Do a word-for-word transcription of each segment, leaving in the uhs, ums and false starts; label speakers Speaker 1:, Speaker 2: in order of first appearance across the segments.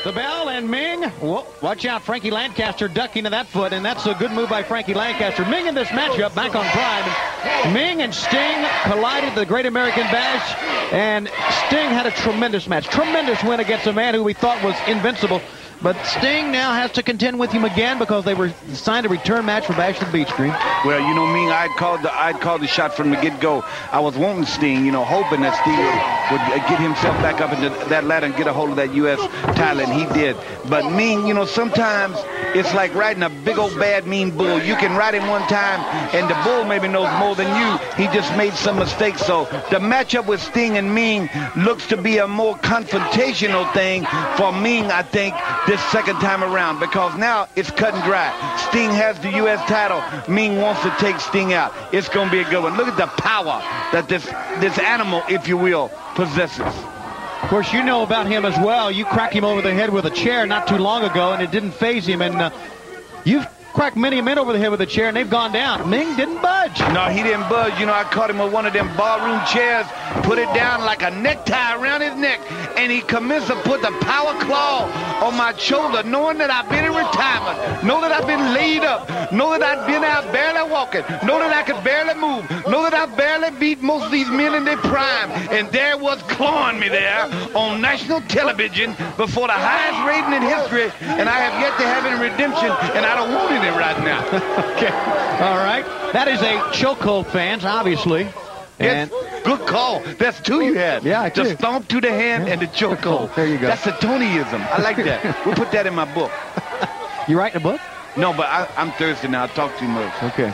Speaker 1: The bell and Meng. Whoa, watch out, Frankie Lancaster ducking to that foot, and that's a good move by Frankie Lancaster. Meng in this matchup, back on Prime. Meng and Sting collided the Great American Bash, and Sting had a tremendous match. Tremendous win against a man who we thought was invincible. But Sting now has to contend with him again because they were signed a return match for Bash at the Beach, Green.
Speaker 2: Well, you know, Meng, I'd called the I'd called the shot from the get-go. I was wanting Sting, you know, hoping that Sting would, would get himself back up into that ladder and get a hold of that U S title, and he did. But Meng, you know, sometimes it's like riding a big old bad mean bull. You can ride him one time, and the bull maybe knows more than you. He just made some mistakes. So the matchup with Sting and Meng looks to be a more confrontational thing for Meng, I think, this second time around, because now it's cut and dry. Sting has the U S title. Meng wants to take Sting out. It's going to be a good one. Look at the power that this this animal, if you will, possesses.
Speaker 1: Of course, you know about him as well. You cracked him over the head with a chair not too long ago, and it didn't faze him. And uh, you've cracked many men over the head with a chair, and they've gone down. Meng didn't budge.
Speaker 2: No, he didn't budge. You know, I caught him with one of them ballroom chairs, put it down like a necktie around his neck, and he commenced to put the power claw on my shoulder, knowing that I've been in retirement, know that I've been laid up, know that I've been out barely walking, know that I could barely move, know that I barely beat most of these men in their prime, and there was clawing me there on national television before the highest rating in history, and I have yet to have any redemption, and I don't want any right now.
Speaker 1: Okay. All right. That is a chokehold, fans, obviously. And
Speaker 2: yes, good call. That's two you had.
Speaker 1: Yeah, I
Speaker 2: The
Speaker 1: did.
Speaker 2: stomp to the hand
Speaker 1: Yeah.
Speaker 2: and the chokehold.
Speaker 1: There you go.
Speaker 2: That's a Tonyism. I like that. We'll put that in my book.
Speaker 1: You writing a book?
Speaker 2: No, but I, I'm thirsty now. I talk too much.
Speaker 1: Okay.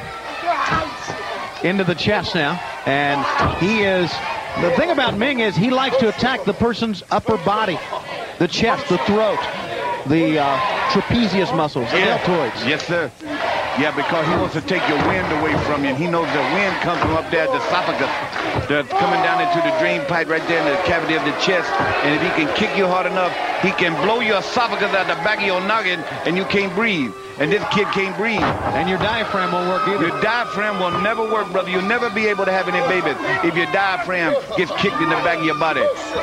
Speaker 1: Into the chest now. And he is... The thing about Meng is he likes to attack the person's upper body. The chest, the throat, the uh, trapezius muscles, the
Speaker 2: Yeah.
Speaker 1: deltoids.
Speaker 2: Yes, sir. Yeah, because he wants to take your wind away from you. And he knows the wind comes from up there at the esophagus. That's coming down into the drain pipe right there in the cavity of the chest. And if he can kick you hard enough, he can blow your esophagus out the back of your noggin, and you can't breathe. And this kid can't breathe.
Speaker 1: And your diaphragm won't work either.
Speaker 2: Your diaphragm will never work, brother. You'll never be able to have any babies if your diaphragm gets kicked in the back of your body.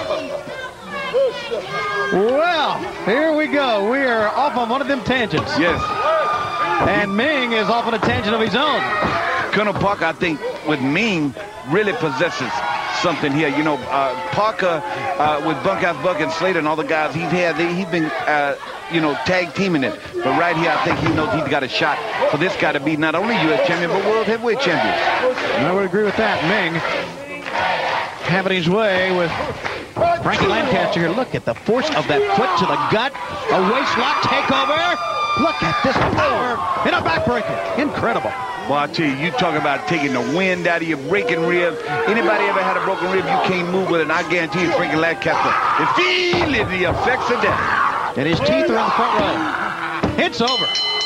Speaker 1: Well, here we go. We are off on one of them tangents.
Speaker 2: Yes.
Speaker 1: And Meng is off on a tangent of his own.
Speaker 2: Colonel Parker, I think, with Meng, really possesses something here. You know, uh, Parker, uh, with Bunkhouse Buck and Slater and all the guys he's had, they, he's been, uh, you know, tag teaming it. But right here, I think he knows he's got a shot for this guy to be not only U S champion, but world heavyweight champion.
Speaker 1: I would agree with that. Meng having his way with Frankie Lancaster here. Look at the force of that foot to the gut. A waistlock takeover. Look at this power in a backbreaker. Incredible.
Speaker 2: Well, I tell you, you talk about taking the wind out of your breaking ribs. Anybody ever had a broken rib, you can't move with it, and I guarantee you, Frankie Lancaster is feeling the effects of that.
Speaker 1: And his teeth are in the front row. It's over.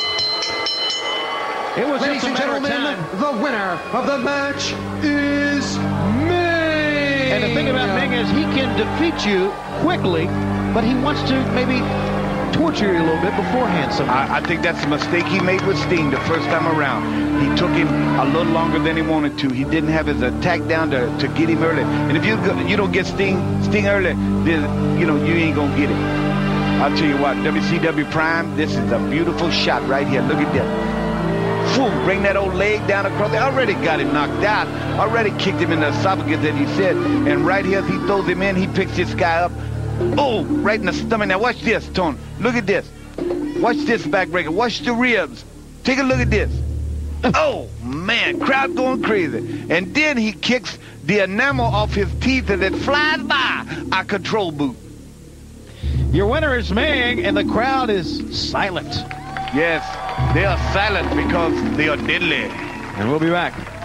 Speaker 1: It was
Speaker 3: Ladies
Speaker 1: just a
Speaker 3: and
Speaker 1: matter of
Speaker 3: gentlemen,
Speaker 1: time.
Speaker 3: the winner of the match is Meng.
Speaker 1: And the thing about Meng is he can defeat you quickly, but he wants to maybe torture you a little bit beforehand sometimes.
Speaker 2: I, I think that's a mistake he made with Sting the first time around. He took him a little longer than he wanted to. He didn't have his attack down to, to get him early. And if you go, you don't get Sting Sting early, then, you know, you ain't going to get it. I'll tell you what, W C W Prime, this is a beautiful shot right here. Look at that. Boom, bring that old leg down across there. Already got him knocked out. Already kicked him in the esophagus, as he said. And right here, as he throws him in, he picks this guy up. Oh, right in the stomach. Now watch this, Tony. Look at this. Watch this backbreaker. Watch the ribs. Take a look at this. Oh, man. Crowd going crazy. And then he kicks the enamel off his teeth as it flies by a control boot.
Speaker 1: Your winner is Meng, and the crowd is silent.
Speaker 2: Yes, they are silent because they are deadly.
Speaker 1: And we'll be back.